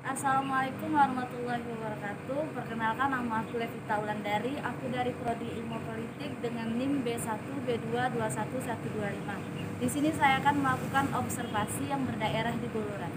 Assalamualaikum warahmatullahi wabarakatuh. Perkenalkan, nama aku Levita Wulandari. Aku dari Prodi Ilmu Politik dengan NIM B1B2211125. Di sini saya akan melakukan observasi yang berdaerah di Buluran.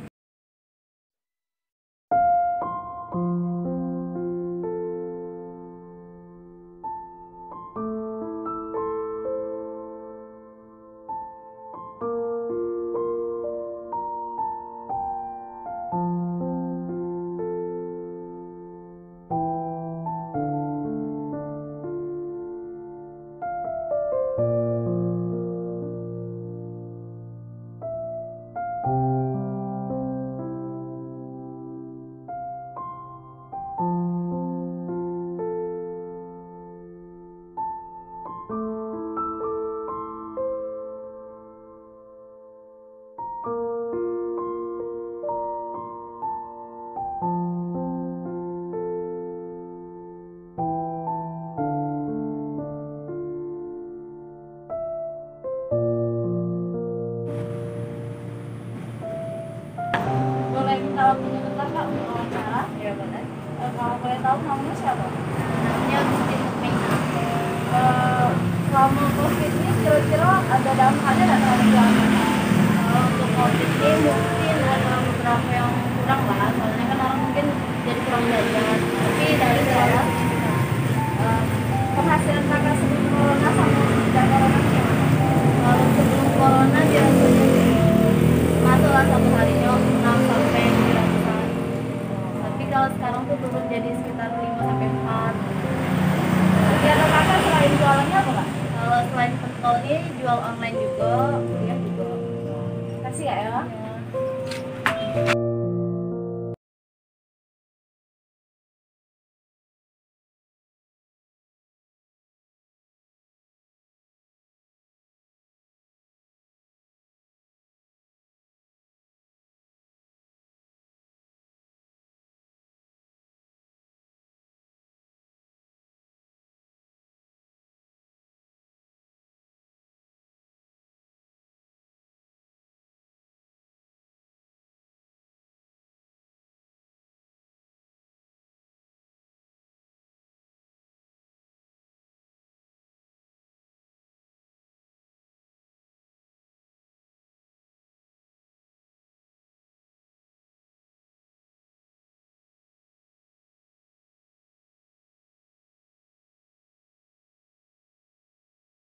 Boleh minta waktunya bentar Kak untuk wawancara? Ya boleh. Kalau boleh tahu namanya siapa? Namanya Agustin Mukmina. Selama COVID ini kira-kira ada dampaknya nggak terhadap keluarga? Kalau untuk COVID ini mungkin ada beberapa yang kurang lah, soalnya kan orang mungkin jadi kurang belajar. Tapi dari Iya. Penghasilan kakak sebelum corona sama sejak corona gimana? kalau sebelum corona biasanya sih masuk lah satu harinya 6 sampai 900-an. Tapi kalau sekarang tuh turun jadi sekitar 5 sampai 4. Kegiatan kakak selain jualannya apa Kak? Kalau selain pentol ini jual online juga, kuliah juga. Kasih ya?